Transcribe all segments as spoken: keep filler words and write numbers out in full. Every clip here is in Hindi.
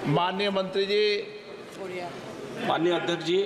माननीय मंत्री जी। माननीय अध्यक्ष जी,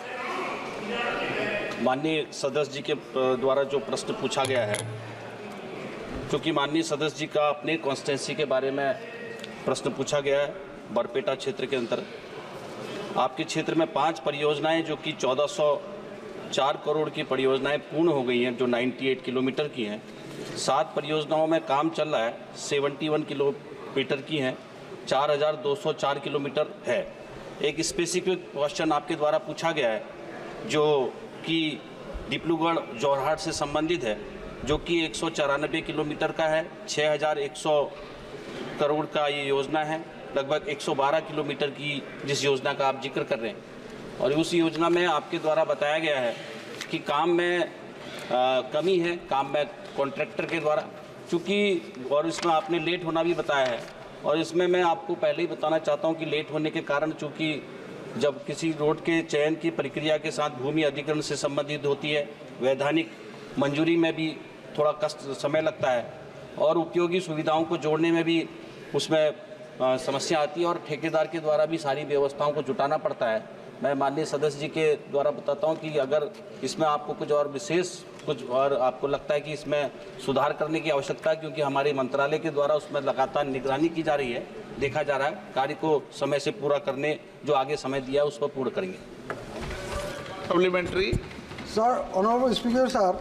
माननीय सदस्य जी के द्वारा जो प्रश्न पूछा गया है, क्योंकि माननीय सदस्य जी का अपने कॉन्स्टिट्यूंसी के बारे में प्रश्न पूछा गया है। बरपेटा क्षेत्र के अंदर आपके क्षेत्र में पांच परियोजनाएं जो कि चौदह सौ चार करोड़ की परियोजनाएं पूर्ण हो गई हैं, जो अट्ठानवे किलोमीटर की हैं। सात परियोजनाओं में काम चल रहा है, इकहत्तर किलोमीटर की हैं, चार हज़ार दो सौ चार किलोमीटर है। एक स्पेसिफिक क्वेश्चन आपके द्वारा पूछा गया है जो कि डिब्रूगढ़ जोरहाट से संबंधित है, जो कि एक सौ चौरानबे किलोमीटर का है। छः हज़ार एक सौ करोड़ का ये योजना है। लगभग एक सौ बारह किलोमीटर की जिस योजना का आप जिक्र कर रहे हैं, और उस योजना में आपके द्वारा बताया गया है कि काम में आ, कमी है, काम में कॉन्ट्रैक्टर के द्वारा, चूँकि और इसमें आपने लेट होना भी बताया है। और इसमें मैं आपको पहले ही बताना चाहता हूं कि लेट होने के कारण, चूँकि जब किसी रोड के चयन की प्रक्रिया के साथ भूमि अधिग्रहण से संबंधित होती है, वैधानिक मंजूरी में भी थोड़ा कष्ट समय लगता है, और उपयोगी सुविधाओं को जोड़ने में भी उसमें आ, समस्या आती है, और ठेकेदार के द्वारा भी सारी व्यवस्थाओं को जुटाना पड़ता है। मैं माननीय सदस्य जी के द्वारा बताता हूं कि अगर इसमें आपको कुछ और विशेष कुछ और आपको लगता है कि इसमें सुधार करने की आवश्यकता है, क्योंकि हमारे मंत्रालय के द्वारा उसमें लगातार निगरानी की जा रही है, देखा जा रहा है, कार्य को समय से पूरा करने जो आगे समय दिया है उस पर पूर्ण करेंगे। Supplementary sir, honourable speaker sir,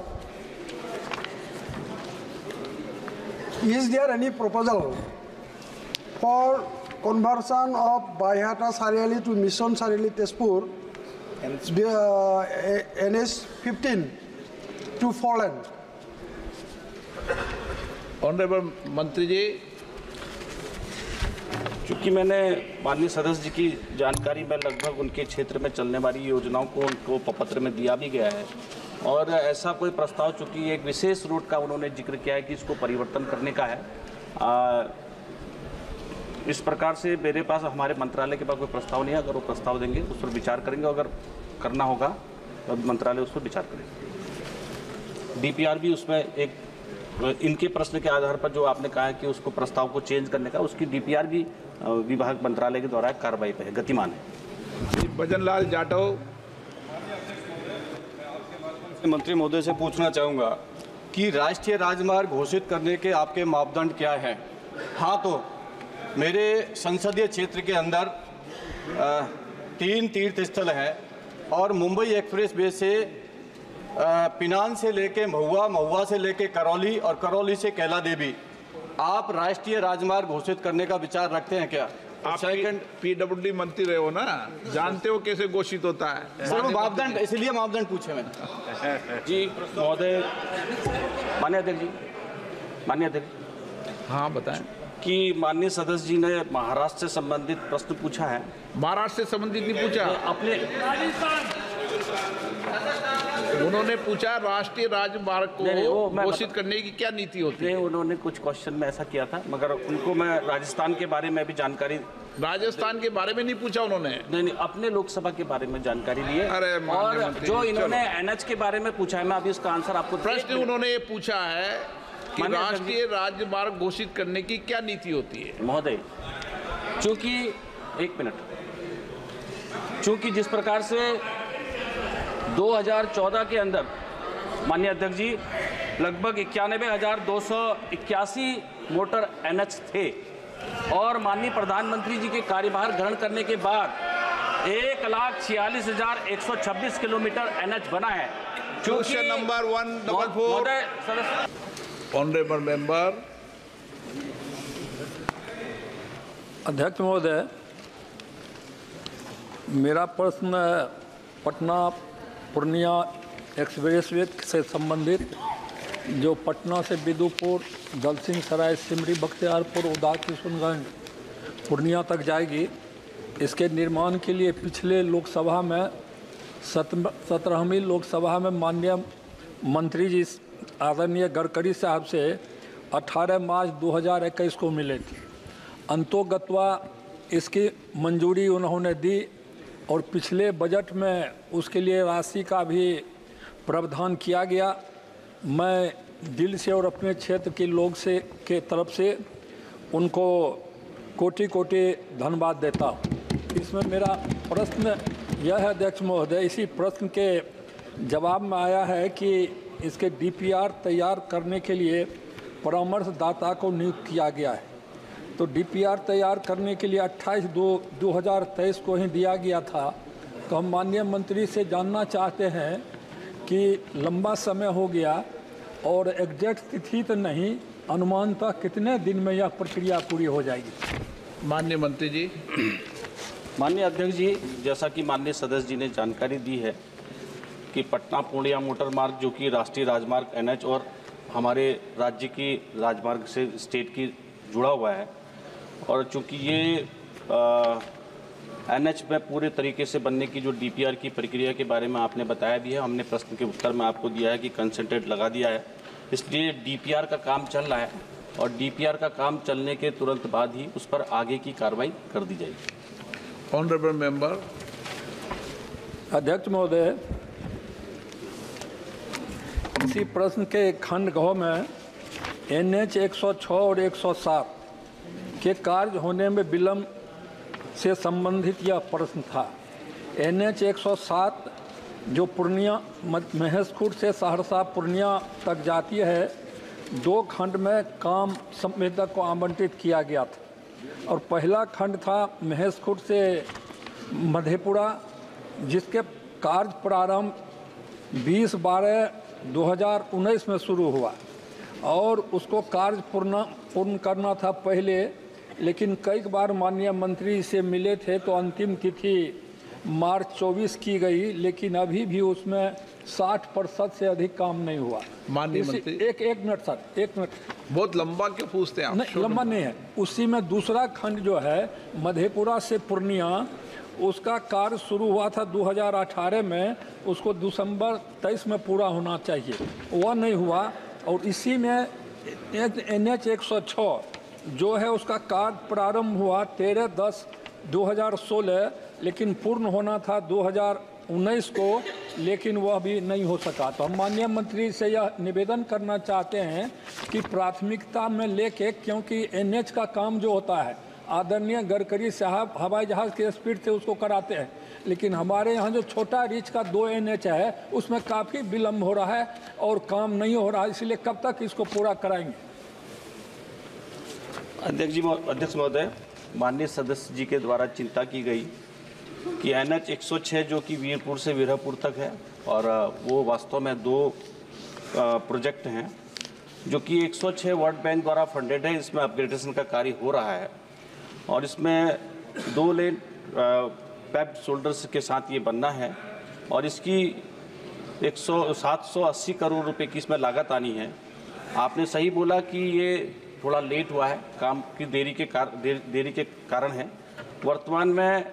is there any proposal for conversion of Baihata Sariali to Mission Sariali Tezpur, the uh, N H fifteen to four lane? Honourable मंत्री जी। चूँकि मैंने माननीय सदस्य जी की जानकारी में लगभग उनके क्षेत्र में चलने वाली योजनाओं को उनको पत्र में दिया भी गया है, और ऐसा कोई प्रस्ताव, चूँकि एक विशेष रूट का उन्होंने जिक्र किया है कि इसको परिवर्तन करने का है, आ, इस प्रकार से मेरे पास, हमारे मंत्रालय के पास कोई प्रस्ताव नहीं है। अगर वो प्रस्ताव देंगे उस पर विचार करेंगे, अगर करना होगा तो मंत्रालय उस पर विचार करेंगे। डीपीआर भी उसमें एक, इनके प्रश्न के आधार पर जो आपने कहा है कि उसको प्रस्ताव को चेंज करने का, उसकी डीपीआर भी विभाग मंत्रालय के द्वारा कार्रवाई पे है, गतिमान है। भजन लाल जाटव। मंत्री महोदय से पूछना चाहूँगा कि राष्ट्रीय राजमार्ग घोषित करने के आपके मापदंड क्या हैं? हाँ, तो मेरे संसदीय क्षेत्र के अंदर आ, तीन तीर्थ स्थल हैं, और मुंबई एक्सप्रेस वे से आ, पिनान से लेके महुआ, महुआ से लेके करौली, और करौली से कैला देवी आप राष्ट्रीय राजमार्ग घोषित करने का विचार रखते हैं क्या? आप सेकंड पीडब्ल्यूडी मंत्री रहे हो ना, जानते हो कैसे घोषित होता है। सर, मापदंड, इसलिए मापदंड पूछे मैंने। जी महोदय, माननीय अध्यक्ष जी, माननीय अध्यक्ष। हाँ बताएं। कि माननीय सदस्य जी ने महाराष्ट्र से संबंधित प्रश्न पूछा है। महाराष्ट्र से संबंधित नहीं पूछा, अपने उन्होंने पूछा राष्ट्रीय राजमार्ग को घोषित करने की क्या नीति होती है। उन्होंने कुछ क्वेश्चन में ऐसा किया था, मगर उनको मैं राजस्थान के बारे में भी जानकारी, राजस्थान के बारे में नहीं पूछा उन्होंने। नहीं नहीं, अपने लोकसभा के बारे में जानकारी ली है। अरे और जो इन्होंने एनएच के बारे में पूछा है, मैं अभी उसका आंसर आपको, प्रश्न उन्होंने ये पूछा है कि राष्ट्रीय राजमार्ग घोषित करने की क्या नीति होती है। महोदय, चूंकि एक मिनट, चूंकि जिस प्रकार से दो हज़ार चौदह के अंदर माननीय अध्यक्ष जी लगभग इक्यानवे हजार दो सौ इक्यासी मोटर एनएच थे, और माननीय प्रधानमंत्री जी के कार्यभार ग्रहण करने के बाद एक लाख छियालीस हजार एक सौ छब्बीस किलोमीटर एनएच बना है। Question number one double four. Honourable member. अध्यक्ष महोदय, मेरा प्रश्न पटना पूर्णिया एक्सप्रेसवे से संबंधित, जो पटना से बिदुपुर, दलसिंह सराय, सिमरी, बख्तियारपुर, उदा, किशनगंज, पूर्णिया तक जाएगी, इसके निर्माण के लिए पिछले लोकसभा में सत्रहवीं लोकसभा में माननीय मंत्री जी आदरणीय गडकरी साहब से अठारह मार्च दो हज़ार इक्कीस को मिले थे। अंतोगत्वा इसकी मंजूरी उन्होंने दी, और पिछले बजट में उसके लिए राशि का भी प्रावधान किया गया। मैं दिल से और अपने क्षेत्र के लोग से के तरफ से उनको कोटि कोटि धन्यवाद देता हूँ। इसमें मेरा प्रश्न यह है अध्यक्ष महोदय, इसी प्रश्न के जवाब में आया है कि इसके डीपीआर तैयार करने के लिए परामर्शदाता को नियुक्त किया गया है। तो डीपीआर तैयार करने के लिए अट्ठाईस दो दो हज़ार तेईस को ही दिया गया था। तो हम माननीय मंत्री से जानना चाहते हैं कि लंबा समय हो गया और एग्जैक्ट तिथि तो नहीं, अनुमानतः कितने दिन में यह प्रक्रिया पूरी हो जाएगी? माननीय मंत्री जी। माननीय अध्यक्ष जी, जैसा कि माननीय सदस्य जी ने जानकारी दी है कि पटना पूर्णिया मोटर मार्ग जो कि राष्ट्रीय राजमार्ग एन एच और हमारे राज्य की राजमार्ग से स्टेट की जुड़ा हुआ है, और चूंकि ये एन एच में पूरे तरीके से बनने की जो डीपीआर की प्रक्रिया के बारे में आपने बताया भी है, हमने प्रश्न के उत्तर में आपको दिया है कि कंसंट्रेट लगा दिया है, इसलिए डीपीआर का काम चल रहा है और डीपीआर का काम चलने के तुरंत बाद ही उस पर आगे की कार्रवाई कर दी जाएगी। Honourable member. अध्यक्ष महोदय, इसी प्रश्न के खंड गौ में एन एच एक सौ छः और एक सौ सात के कार्य होने में विलम्ब से संबंधित यह प्रश्न था। एन एच एक सौ सात जो पूर्णिया महेशखुर्द से सहरसा पूर्णिया तक जाती है, दो खंड में काम संवेदक को आवंटित किया गया था और पहला खंड था महेशखुर्द से मधेपुरा, जिसके कार्य प्रारंभ बीस बारह दो हज़ार उन्नीस में शुरू हुआ और उसको कार्य पूर्ण पूर्ण करना था पहले, लेकिन कई बार माननीय मंत्री से मिले थे तो अंतिम तिथि मार्च चौबीस की गई, लेकिन अभी भी उसमें साठ प्रतिशत से अधिक काम नहीं हुआ। माननीय मंत्री, एक एक मिनट सर, एक मिनट। बहुत लंबा क्यों पूछते हैं आप? नहीं, लंबा नहीं है। उसी में दूसरा खंड जो है मधेपुरा से पूर्णिया, उसका कार्य शुरू हुआ था दो हज़ार अठारह में, उसको दिसंबर तेईस में पूरा होना चाहिए, वह नहीं हुआ। और इसी में एन एच एक सौ छः जो है उसका कार्य प्रारंभ हुआ तेरह दस दो हज़ार सोलह, लेकिन पूर्ण होना था दो हज़ार उन्नीस को, लेकिन वह भी नहीं हो सका। तो हम माननीय मंत्री से यह निवेदन करना चाहते हैं कि प्राथमिकता में लेके, क्योंकि एन एच का काम जो होता है आदरणीय गडकरी साहब हवाई जहाज़ के स्पीड से उसको कराते हैं, लेकिन हमारे यहाँ जो छोटा रीच का दो एन एच है उसमें काफ़ी विलम्ब हो रहा है और काम नहीं हो रहा है, इसलिए कब तक इसको पूरा कराएंगे? अध्यक्ष जी, अध्यक्ष महोदय, माननीय सदस्य जी के द्वारा चिंता की गई कि एन एच एक सौ छः जो कि वीरपुर से वीरपुर तक है और वो वास्तव में दो प्रोजेक्ट हैं जो कि एक सौ छः वर्ल्ड बैंक द्वारा फंडेड है। इसमें अपग्रेडेशन का कार्य हो रहा है और इसमें दो लेन पैप्ड शोल्डर्स के साथ ये बनना है और इसकी एक सौ सात सौ अस्सी करोड़ रुपए की इसमें लागत आनी है। आपने सही बोला कि ये थोड़ा लेट हुआ है, काम की देरी के कार देर, देरी के कारण है। वर्तमान में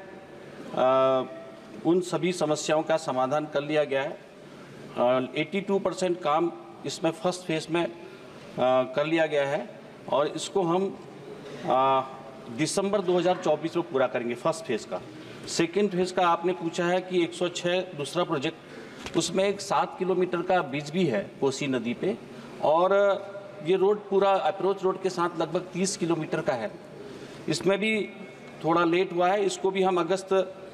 आ, उन सभी समस्याओं का समाधान कर लिया गया है। बयासी परसेंट काम इसमें फर्स्ट फेज में आ, कर लिया गया है और इसको हम आ, दिसंबर दो हज़ार चौबीस में पूरा करेंगे फर्स्ट फेज का। सेकेंड फेज का आपने पूछा है कि एक सौ छः दूसरा प्रोजेक्ट, उसमें एक सात किलोमीटर का ब्रिज भी है कोसी नदी पे और ये रोड पूरा अप्रोच रोड के साथ लगभग तीस किलोमीटर का है। इसमें भी थोड़ा लेट हुआ है, इसको भी हम अगस्त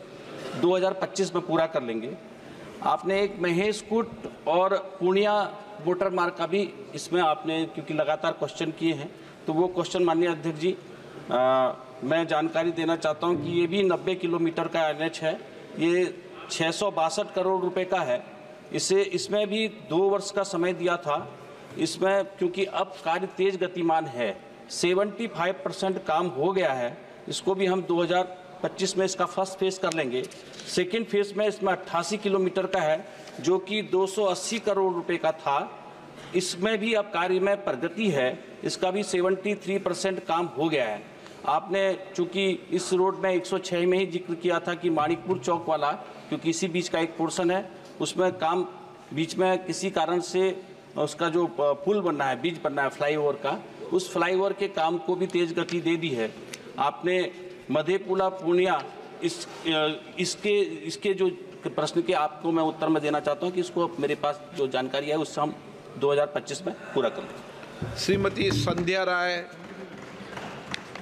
दो हज़ार पच्चीस में पूरा कर लेंगे। आपने एक महेशखुर्द और पूर्णिया मोटर मार्ग का भी इसमें आपने क्योंकि लगातार क्वेश्चन किए हैं तो वो क्वेश्चन माननीय अध्यक्ष जी आ, मैं जानकारी देना चाहता हूं कि ये भी नब्बे किलोमीटर का एन एच है, ये छः सौ बासठ करोड़ रुपए का है। इसे इसमें भी दो वर्ष का समय दिया था। इसमें क्योंकि अब कार्य तेज गतिमान है, पचहत्तर परसेंट काम हो गया है, इसको भी हम दो हज़ार पच्चीस में इसका फर्स्ट फेज कर लेंगे। सेकेंड फेज में इसमें अट्ठासी किलोमीटर का है जो कि दो सौ अस्सी करोड़ रुपए का था, इसमें भी अब कार्य में प्रगति है, इसका भी तिहत्तर परसेंट काम हो गया है। आपने चूंकि इस रोड में एक सौ छह में ही जिक्र किया था कि माणिकपुर चौक वाला, क्योंकि इसी बीच का एक पोर्शन है, उसमें काम बीच में किसी कारण से उसका जो पुल बनना है, ब्रिज बनना है फ्लाईओवर का, उस फ्लाईओवर के काम को भी तेज गति दे दी है। आपने मधेपुरा पूर्णिया इस इसके इसके जो प्रश्न के आपको मैं उत्तर में देना चाहता हूं कि इसको मेरे पास जो जानकारी है उससे हम दो हज़ार पच्चीस में पूरा कर लेंगे। श्रीमती संध्या राय।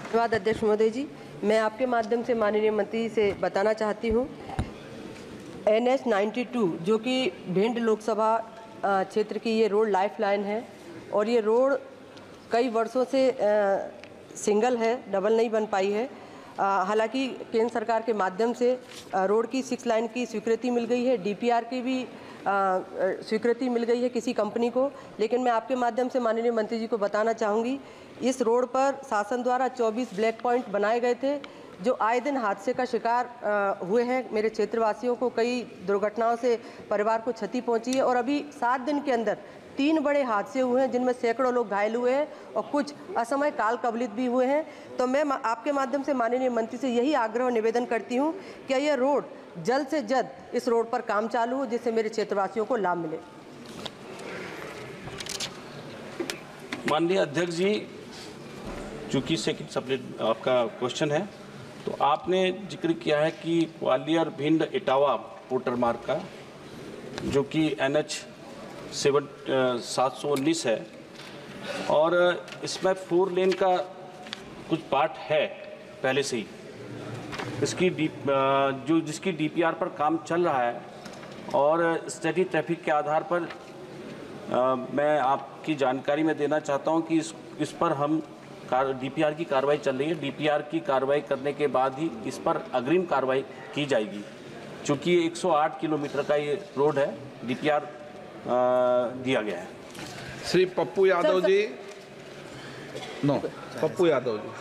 धन्यवाद अध्यक्ष महोदय जी। मैं आपके माध्यम से माननीय मंत्री से बताना चाहती हूँ, एन एच नाइन्टी टू जो कि भिंड लोकसभा क्षेत्र की ये रोड लाइफ लाइन है और ये रोड कई वर्षों से आ, सिंगल है, डबल नहीं बन पाई है। हालांकि केंद्र सरकार के माध्यम से आ, रोड की सिक्स लाइन की स्वीकृति मिल गई है, डी पी आर की भी स्वीकृति मिल गई है किसी कंपनी को, लेकिन मैं आपके माध्यम से माननीय मंत्री जी को बताना चाहूँगी, इस रोड पर शासन द्वारा चौबीस ब्लैक पॉइंट बनाए गए थे जो आए दिन हादसे का शिकार आ, हुए हैं। मेरे क्षेत्रवासियों को कई दुर्घटनाओं से परिवार को क्षति पहुंची है और अभी सात दिन के अंदर तीन बड़े हादसे हुए हैं जिनमें सैकड़ों लोग घायल हुए हैं और कुछ असमय काल कवलित भी हुए हैं। तो मैं आपके माध्यम से माननीय मंत्री से यही आग्रह और निवेदन करती हूं कि यह रोड जल्द से जल्द इस रोड पर काम चालू हो जिससे मेरे क्षेत्रवासियों को लाभ मिले। माननीय अध्यक्ष जी, चूंकि सेकंड सब्जेक्ट आपका क्वेश्चन है, तो आपने जिक्र किया है कि ग्वालियर भिंड इटावा पोटर मार्ग का जो कि एन एच सेवन सात सौ उन्नीस है और इसमें फोर लेन का कुछ पार्ट है पहले से ही, इसकी डी जो जिसकी डी पी आर पर काम चल रहा है और स्टडी ट्रैफिक के आधार पर आ, मैं आपकी जानकारी में देना चाहता हूं कि इस इस पर हम डी पी आर की कार्रवाई चल रही है। डी पी आर की कार्रवाई करने के बाद ही इस पर अग्रिम कार्रवाई की जाएगी। चूँकि एक सौ आठ किलोमीटर का ये रोड है, डी पी आर दिया गया है। श्री पप्पू यादव जी, नो पप्पू यादव जी।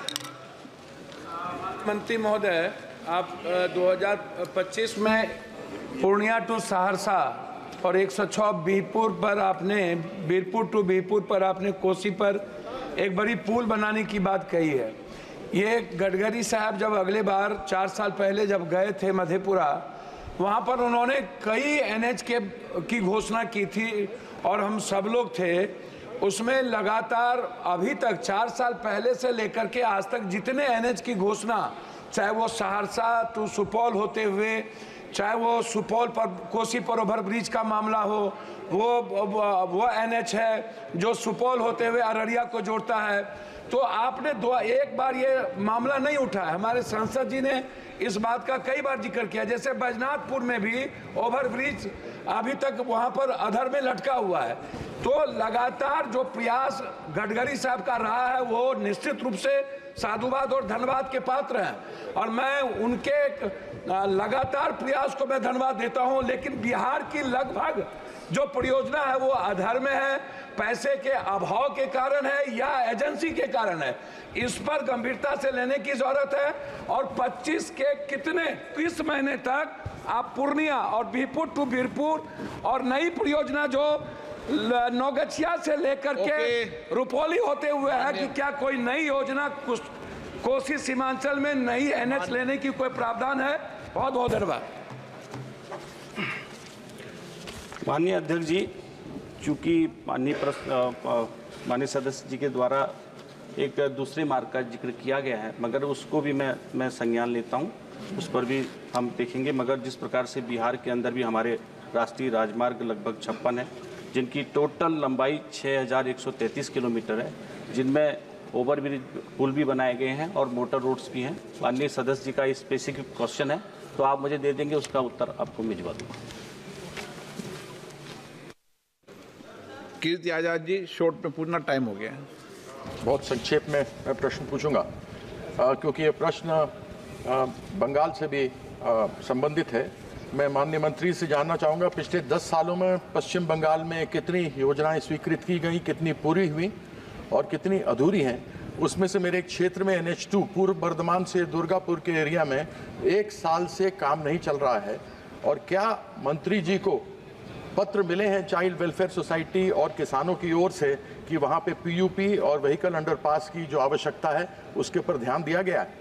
मंत्री महोदय, आप दो हज़ार पच्चीस में पूर्णिया टू सहरसा और एक सौ छह बीरपुर पर आपने बीरपुर टू बीरपुर पर आपने कोसी पर एक बड़ी पुल बनाने की बात कही है। ये गडकरी साहब जब अगले बार चार साल पहले जब गए थे मधेपुरा, वहाँ पर उन्होंने कई एन एच के की घोषणा की थी और हम सब लोग थे उसमें। लगातार अभी तक चार साल पहले से लेकर के आज तक जितने एन एच की घोषणा, चाहे वो सहरसा टू सुपौल होते हुए, चाहे वो सुपौल पर कोसी पर ओवर ब्रिज का मामला हो, वो वो एन एच है जो सुपौल होते हुए अररिया को जोड़ता है, तो आपने दो एक बार ये मामला नहीं उठा है। हमारे सांसद जी ने इस बात का कई बार जिक्र किया, जैसे बैजनाथपुर में भी ओवर ब्रिज अभी तक वहां पर अधर में लटका हुआ है। तो लगातार जो प्रयास गडकरी साहब का रहा है वो निश्चित रूप से साधुवाद और धन्यवाद के पात्र हैं और मैं उनके लगातार प्रयास को मैं धन्यवाद देता हूं। लेकिन बिहार की लगभग जो परियोजना है वो अधर में है, पैसे के अभाव के कारण है या एजेंसी के कारण है, इस पर गंभीरता से लेने की जरूरत है। और पच्चीस के कितने किस महीने तक आप पूर्णिया और बीरपुर टू बीरपुर और नई परियोजना जो नौगछिया से लेकर के रुपौली होते हुए है कि क्या कोई नई योजना कोसी सीमांचल में नई एन एच लेने की कोई प्रावधान है? बहुत बहुत धन्यवाद। माननीय अध्यक्ष जी, चूंकि माननीय प्रश्न माननीय सदस्य जी के द्वारा एक दूसरे मार्ग का जिक्र किया गया है, मगर उसको भी मैं मैं संज्ञान लेता हूं, उस पर भी हम देखेंगे। मगर जिस प्रकार से बिहार के अंदर भी हमारे राष्ट्रीय राजमार्ग लगभग छप्पन है जिनकी टोटल लंबाई छः हज़ार एक सौ तैंतीस किलोमीटर है, जिनमें ओवर ब्रिज पुल भी बनाए गए हैं और मोटर रोड्स भी हैं। माननीय सदस्य जी का स्पेसिफिक क्वेश्चन है तो आप मुझे दे देंगे, उसका उत्तर आपको भिजवा दूँगा। कीर्ति आजाद जी, शॉर्ट में पूछना, टाइम हो गया है। बहुत संक्षेप में मैं प्रश्न पूछूंगा आ, क्योंकि ये प्रश्न आ, बंगाल से भी आ, संबंधित है। मैं माननीय मंत्री से जानना चाहूँगा, पिछले दस सालों में पश्चिम बंगाल में कितनी योजनाएं स्वीकृत की गई, कितनी पूरी हुई और कितनी अधूरी हैं। उसमें से मेरे क्षेत्र में एन एच टू पूर्व बर्धमान से दुर्गापुर के एरिया में एक साल से काम नहीं चल रहा है। और क्या मंत्री जी को पत्र मिले हैं चाइल्ड वेलफेयर सोसाइटी और किसानों की ओर से कि वहाँ पे पी यू पी और व्हीकल अंडरपास की जो आवश्यकता है उसके पर ध्यान दिया गया है?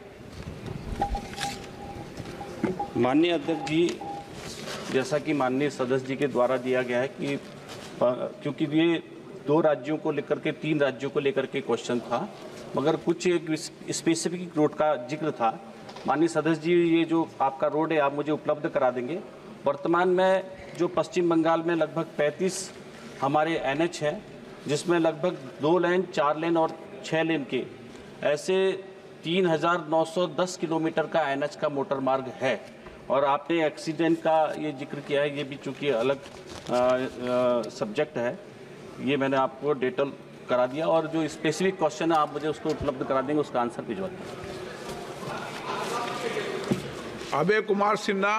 माननीय अध्यक्ष जी, जैसा कि माननीय सदस्य जी के द्वारा दिया गया है कि क्योंकि ये दो राज्यों को लेकर के तीन राज्यों को लेकर के क्वेश्चन था, मगर कुछ एक स्पेसिफिक रोड का जिक्र था। माननीय सदस्य जी, ये जो आपका रोड है आप मुझे उपलब्ध करा देंगे। वर्तमान में जो पश्चिम बंगाल में लगभग पैंतीस हमारे एन एच हैं, जिसमें लगभग दो लेन, चार लेन और छः लेन के ऐसे तीन हज़ार नौ सौ दस किलोमीटर का एन एच का मोटर मार्ग है। और आपने एक्सीडेंट का ये जिक्र किया है, ये भी चूँकि अलग सब्जेक्ट है, ये मैंने आपको डिटेल करा दिया। और जो स्पेसिफिक क्वेश्चन है आप मुझे उसको उपलब्ध करा देंगे, उसका आंसर भिजवा देंगे। अभय कुमार सिन्हा।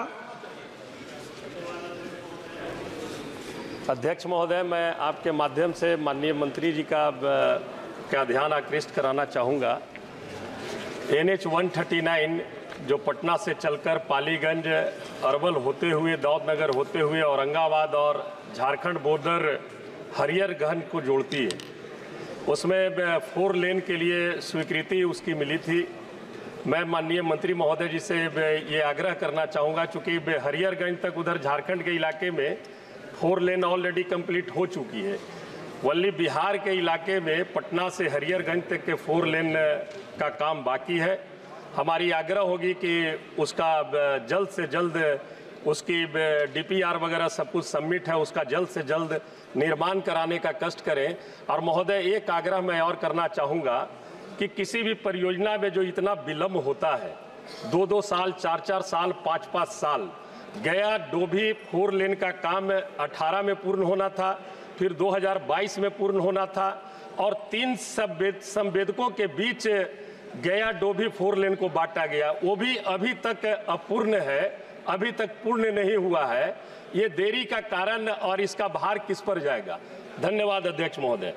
अध्यक्ष महोदय, मैं आपके माध्यम से माननीय मंत्री जी का का ध्यान आकृष्ट कराना चाहूँगा। N H one thirty nine जो पटना से चलकर पालीगंज, अरवल होते हुए, दौदनगर होते हुए औरंगाबाद और झारखंड बॉर्डर हरियरगंज को जोड़ती है, उसमें फोर लेन के लिए स्वीकृति उसकी मिली थी। मैं माननीय मंत्री महोदय जी से ये आग्रह करना चाहूँगा, चूँकि हरियरगंज तक उधर झारखंड के इलाके में फोर लेन ऑलरेडी कंप्लीट हो चुकी है। वल्ली बिहार के इलाके में पटना से हरियरगंज तक के फोर लेन का काम बाकी है। हमारी आग्रह होगी कि उसका जल्द से जल्द उसकी डी पी आर वगैरह सब कुछ सबमिट है, उसका जल्द से जल्द निर्माण कराने का कष्ट करें। और महोदय, एक आग्रह मैं और करना चाहूँगा कि किसी भी परियोजना में जो इतना विलम्ब होता है, दो दो साल, चार चार साल, पाँच पाँच साल, गया डोभी फोर लेन का काम अठारह में पूर्ण होना था, फिर दो हज़ार बाईस में पूर्ण होना था, और तीन संवेदकों के बीच गया डोभी फोर लेन को बांटा गया, वो भी अभी तक अपूर्ण है, अभी तक पूर्ण नहीं हुआ है। ये देरी का कारण और इसका भार किस पर जाएगा? धन्यवाद अध्यक्ष महोदय।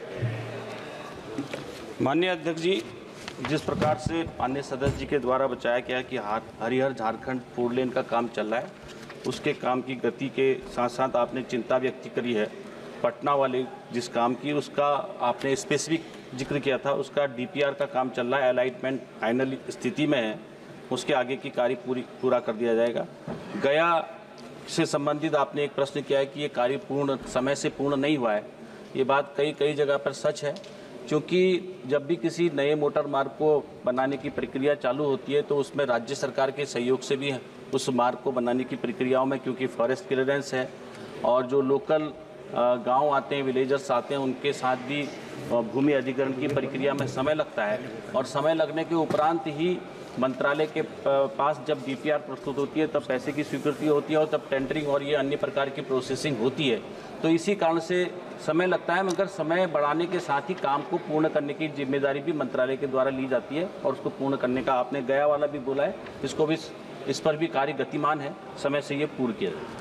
माननीय अध्यक्ष जी, जिस प्रकार से माननीय सदस्य जी के द्वारा बताया गया कि हरिहर झारखंड फोर लेन का काम चल रहा है, उसके काम की गति के साथ साथ आपने चिंता व्यक्त करी है पटना वाले जिस काम की, उसका आपने स्पेसिफिक जिक्र किया था, उसका डी पी आर का काम चल रहा है, अलाइनमेंट फाइनल स्थिति में है, उसके आगे की कार्य पूरी पूरा कर दिया जाएगा। गया से संबंधित आपने एक प्रश्न किया है कि ये कार्य पूर्ण समय से पूर्ण नहीं हुआ है। ये बात कई कई जगह पर सच है, क्योंकि जब भी किसी नए मोटर मार्ग को बनाने की प्रक्रिया चालू होती है तो उसमें राज्य सरकार के सहयोग से भी उस मार्ग को बनाने की प्रक्रियाओं में, क्योंकि फॉरेस्ट क्लियरेंस है और जो लोकल गांव आते हैं, विलेजर्स आते हैं, उनके साथ भी भूमि अधिग्रहण की प्रक्रिया में समय लगता है। और समय लगने के उपरांत ही मंत्रालय के पास जब डी पी आर प्रस्तुत होती है तब पैसे की स्वीकृति होती है और तब टेंडरिंग और ये अन्य प्रकार की प्रोसेसिंग होती है। तो इसी कारण से समय लगता है, मगर समय बढ़ाने के साथ ही काम को पूर्ण करने की जिम्मेदारी भी मंत्रालय के द्वारा ली जाती है और उसको पूर्ण करने का आपने गया वाला भी बोला है, इसको भी इस पर भी कार्य गतिमान है, समय से ये पूर्ण किया जाए।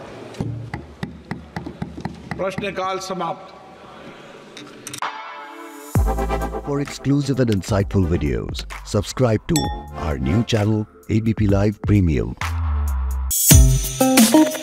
प्रश्नकाल समाप्त। For exclusive and insightful videos, subscribe to our new channel A B P Live Premium.